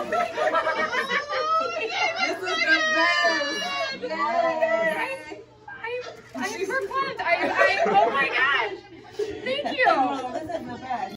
This is the best. Yay. I'm perplexed. Oh my God.